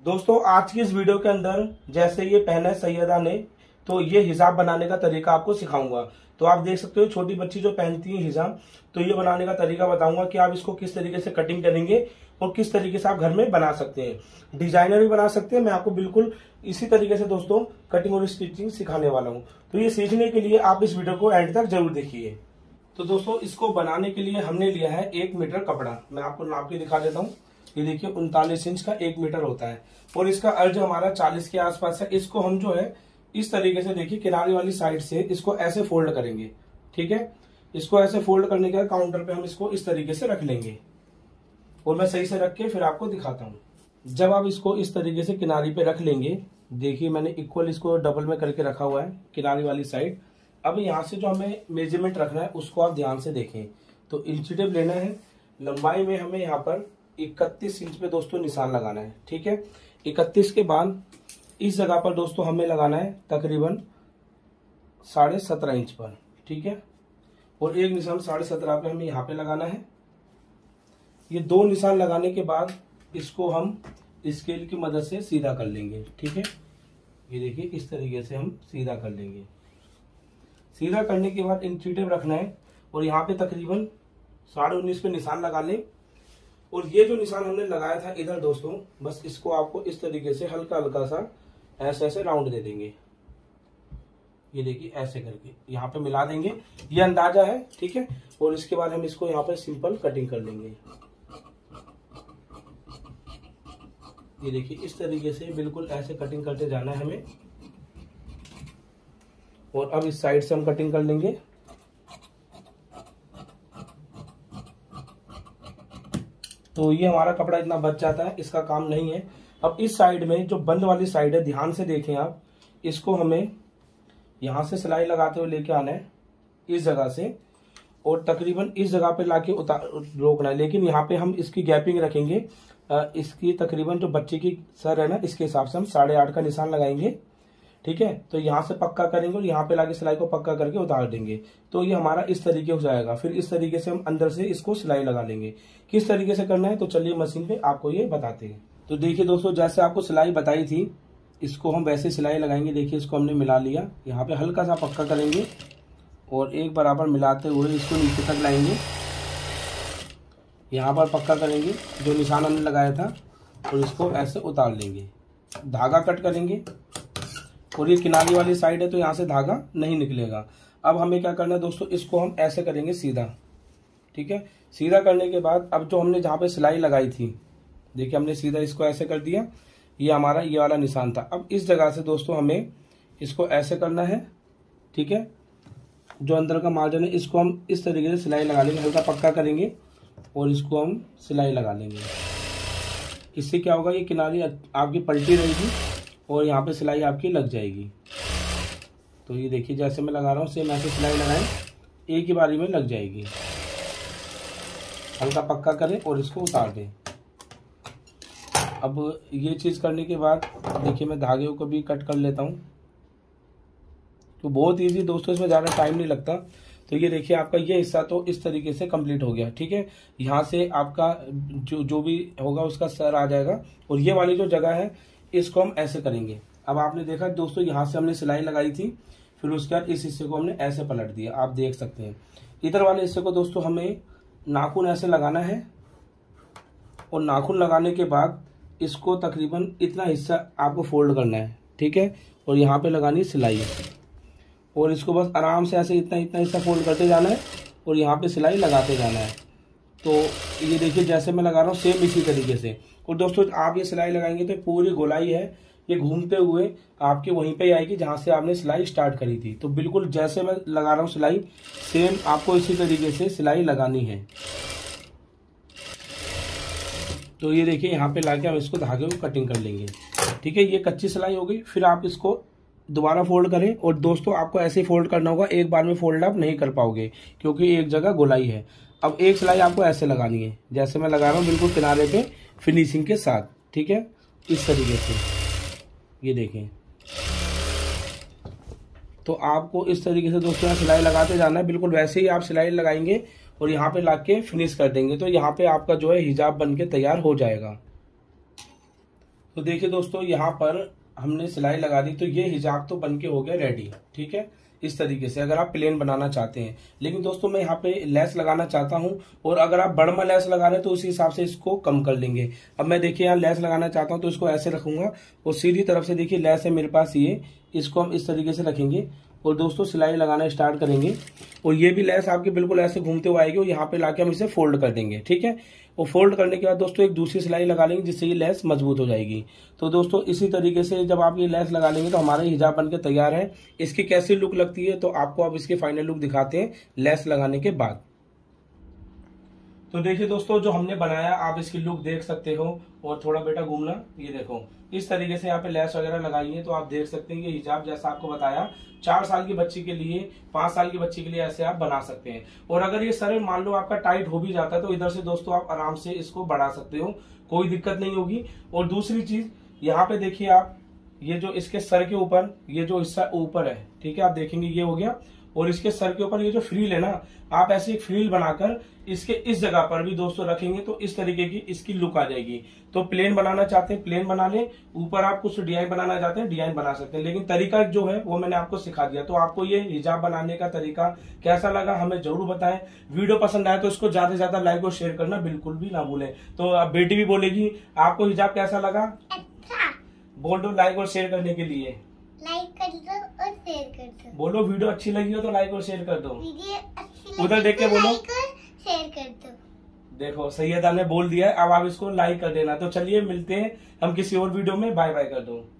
दोस्तों आज की इस वीडियो के अंदर जैसे ये पहना है सैयदा ने, तो ये हिजाब बनाने का तरीका आपको सिखाऊंगा। तो आप देख सकते हो छोटी बच्ची जो पहनती है हिजाब, तो ये बनाने का तरीका बताऊंगा कि आप इसको किस तरीके से कटिंग करेंगे और किस तरीके से आप घर में बना सकते हैं। डिजाइनर भी बना सकते हैं। मैं आपको बिल्कुल इसी तरीके से दोस्तों कटिंग और स्टिचिंग सिखाने वाला हूँ। तो ये सीखने के लिए आप इस वीडियो को एंड तक जरूर देखिए। तो दोस्तों इसको बनाने के लिए हमने लिया है 1 मीटर कपड़ा। मैं आपको नाप के दिखा देता हूँ। ये देखिए 39 इंच का 1 मीटर होता है और इसका अर्ज हमारा 40 के आसपास है। इसको हम जो है इस तरीके से देखिए किनारे वाली साइड से इसको ऐसे फोल्ड करेंगे। ठीक है, इसको ऐसे फोल्ड करने के बाद काउंटर पे हम इसको इस तरीके से रख लेंगे और मैं सही से रख के फिर आपको दिखाता हूँ। जब आप इसको इस तरीके से किनारी पे रख लेंगे, देखिए मैंने इक्वल इसको डबल में करके रखा हुआ है किनारी वाली साइड। अब यहाँ से जो हमें मेजरमेंट रखना है उसको आप ध्यान से देखें। तो इंची टेप लेना है। लंबाई में हमें यहाँ पर 31 इंच पे दोस्तों निशान लगाना है। ठीक है, 31 के बाद इस जगह पर दोस्तों हमें लगाना है तकरीबन 17.5 इंच पर। ठीक है, और एक निशान 17.5 पे हमें यहाँ पे लगाना है। ये 2 निशान लगाने के बाद इसको हम स्केल की मदद से सीधा कर लेंगे। ठीक है, ये देखिए इस तरीके से हम सीधा कर लेंगे। सीधा करने के बाद इंची टेप रखना है और यहाँ पे तकरीबन 19.5 पे निशान लगा लें। और ये जो निशान हमने लगाया था इधर दोस्तों, बस इसको आपको इस तरीके से हल्का हल्का सा ऐसे ऐसे राउंड दे देंगे। ये देखिए ऐसे करके यहाँ पे मिला देंगे, ये अंदाजा है। ठीक है, और इसके बाद हम इसको यहाँ पे सिंपल कटिंग कर लेंगे। ये देखिए इस तरीके से बिल्कुल ऐसे कटिंग करते जाना है हमें। और अब इस साइड से हम कटिंग कर लेंगे। तो ये हमारा कपड़ा इतना बच जाता है, इसका काम नहीं है। अब इस साइड में जो बंद वाली साइड है, ध्यान से देखें आप, इसको हमें यहां से सिलाई लगाते हुए लेके आना है इस जगह से और तकरीबन इस जगह पे लाके रोकना है। लेकिन यहाँ पे हम इसकी गैपिंग रखेंगे। इसकी तकरीबन जो बच्चे की सर है ना, इसके हिसाब से हम 8.5 का निशान लगाएंगे। ठीक है, तो यहाँ से पक्का करेंगे और यहाँ पे लाके सिलाई को पक्का करके उतार देंगे। तो ये हमारा इस तरीके हो जाएगा। फिर इस तरीके से हम अंदर से इसको सिलाई लगा लेंगे। किस तरीके से करना है तो चलिए मशीन पे आपको ये बताते हैं। तो देखिए दोस्तों, जैसे आपको सिलाई बताई थी इसको हम वैसे सिलाई लगाएंगे। देखिए इसको हमने मिला लिया, यहाँ पे हल्का सा पक्का करेंगे और एक बराबर मिलाते हुए इसको नीचे तक लाएंगे। यहाँ पर पक्का करेंगे जो निशान हमने लगाया था और इसको ऐसे उतार लेंगे। धागा कट करेंगे और ये किनारी वाली साइड है तो यहाँ से धागा नहीं निकलेगा। अब हमें क्या करना है दोस्तों, इसको हम ऐसे करेंगे सीधा। ठीक है, सीधा करने के बाद अब जो हमने जहाँ पे सिलाई लगाई थी, देखिए हमने सीधा इसको ऐसे कर दिया। ये हमारा ये वाला निशान था। अब इस जगह से दोस्तों हमें इसको ऐसे करना है। ठीक है, जो अंदर का मार्जिन है इसको हम इस तरीके से सिलाई लगा लेंगे, हल्का पक्का करेंगे और इसको हम सिलाई लगा लेंगे। इससे क्या होगा, ये किनारी आपकी पलटी रहेगी और यहाँ पे सिलाई आपकी लग जाएगी। तो ये देखिए जैसे मैं लगा रहा हूँ सेम ऐसे सिलाई लगाएं, एक ही बारी में लग जाएगी। हल्का पक्का करें और इसको उतार दें। अब ये चीज़ करने के बाद देखिए मैं धागे को भी कट कर लेता हूँ। तो बहुत इजी दोस्तों, इसमें ज़्यादा टाइम नहीं लगता। तो ये देखिए आपका ये हिस्सा तो इस तरीके से कंप्लीट हो गया। ठीक है, यहाँ से आपका जो भी होगा उसका सर आ जाएगा और ये वाली जो जगह है इसको हम ऐसे करेंगे। अब आपने देखा दोस्तों, यहाँ से हमने सिलाई लगाई थी, फिर उसके बाद इस हिस्से को हमने ऐसे पलट दिया। आप देख सकते हैं इधर वाले हिस्से को दोस्तों हमें नाखून ऐसे लगाना है और नाखून लगाने के बाद इसको तकरीबन इतना हिस्सा आपको फोल्ड करना है। ठीक है, और यहाँ पे लगानी सिलाई और इसको बस आराम से ऐसे इतना इतना हिस्सा फोल्ड करते जाना है और यहाँ पे सिलाई लगाते जाना है। तो ये देखिए जैसे मैं लगा रहा हूँ सेम इसी तरीके से। और दोस्तों आप ये सिलाई लगाएंगे तो पूरी गोलाई है ये घूमते हुए आपके वहीं पे आएगी जहाँ से आपने सिलाई स्टार्ट करी थी। तो बिल्कुल जैसे मैं लगा रहा हूँ सिलाई, सेम आपको इसी तरीके से सिलाई लगानी है। तो ये देखिए यहाँ पे लाके हम इसको धागे को कटिंग कर लेंगे। ठीक है, ये कच्ची सिलाई हो गई। फिर आप इसको दोबारा फोल्ड करें और दोस्तों आपको ऐसे फोल्ड करना होगा, एक बार में फोल्ड आप नहीं कर पाओगे क्योंकि एक जगह गोलाई है। अब एक सिलाई आपको ऐसे लगानी है जैसे मैं लगा रहा हूँ, बिल्कुल किनारे पे फिनिशिंग के साथ। ठीक है, इस तरीके से ये देखें। तो आपको इस तरीके से दोस्तों सिलाई लगाते जाना है। बिल्कुल वैसे ही आप सिलाई लगाएंगे और यहाँ पे लाके फिनिश कर देंगे तो यहाँ पे आपका जो है हिजाब बन के तैयार हो जाएगा। तो देखिए दोस्तों, यहाँ पर हमने सिलाई लगा दी, तो ये हिजाब तो बनके हो गया रेडी। ठीक है, इस तरीके से अगर आप प्लेन बनाना चाहते हैं। लेकिन दोस्तों मैं यहाँ पे लेस लगाना चाहता हूँ, और अगर आप बड़मा लेस लगा रहे हैं तो उसी हिसाब से इसको कम कर लेंगे। अब मैं देखिए यहाँ लेस लगाना चाहता हूँ, तो इसको ऐसे रखूंगा, और सीधी तरफ से देखिए लेस है मेरे पास ये, इसको हम इस तरीके से रखेंगे और दोस्तों सिलाई लगाना स्टार्ट करेंगे। और ये भी लेस आपके बिल्कुल ऐसे घूमते हुए आएगी, और यहाँ पे लाके हम इसे फोल्ड कर देंगे। ठीक है, और फोल्ड करने के बाद दोस्तों एक दूसरी सिलाई लगा लेंगे, जिससे ये लेस मजबूत हो जाएगी। तो दोस्तों इसी तरीके से जब आप ये लेस लगा लेंगे तो हमारा हिजाब बनके तैयार है। इसकी कैसी लुक लगती है तो आपको अब इसके फाइनल लुक दिखाते हैं लेस लगाने के बाद। तो देखिए दोस्तों, जो हमने बनाया आप इसकी लुक देख सकते हो। और थोड़ा बेटा घूमना, ये देखो इस तरीके से यहाँ पे लेस वगैरह लगाई है, तो आप देख सकते हैं कि हिजाब जैसा आपको बताया 4 साल की बच्ची के लिए, 5 साल की बच्ची के लिए ऐसे आप बना सकते हैं। और अगर ये सर मान लो आपका टाइट हो भी जाता है तो इधर से दोस्तों आप आराम से इसको बढ़ा सकते हो, कोई दिक्कत नहीं होगी। और दूसरी चीज यहाँ पे देखिए आप, ये जो इसके सर के ऊपर ये जो हिस्सा ऊपर है, ठीक है, आप देखेंगे ये हो गया। और इसके सर के ऊपर ये जो फ्रील है ना, आप ऐसे एक फ्रील बनाकर इसके इस जगह पर भी दोस्तों रखेंगे तो इस तरीके की इसकी लुक आ जाएगी। तो प्लेन बनाना चाहते हैं प्लेन बना लें, ऊपर आप कुछ डिजाइन बनाना चाहते हैं डिजाइन बना सकते हैं। लेकिन तरीका जो है वो मैंने आपको सिखा दिया। तो आपको ये हिजाब बनाने का तरीका कैसा लगा हमें जरूर बताएं। वीडियो पसंद आए तो इसको ज्यादा से ज्यादा लाइक और शेयर करना बिल्कुल भी ना भूलें। तो अब बेटी भी बोलेगी आपको हिजाब कैसा लगा, अच्छा बोल दो लाइक और शेयर करने के लिए। लाइक कर दो और शेयर कर दो। बोलो वीडियो अच्छी लगी हो तो लाइक और शेयर कर दो। वीडियो अच्छी लगी उधर देख के तो बोलो। लाइक और शेयर कर दो। देखो सैयदा ने बोल दिया है, अब आप इसको लाइक कर देना। तो चलिए मिलते हैं हम किसी और वीडियो में, बाय बाय कर दो।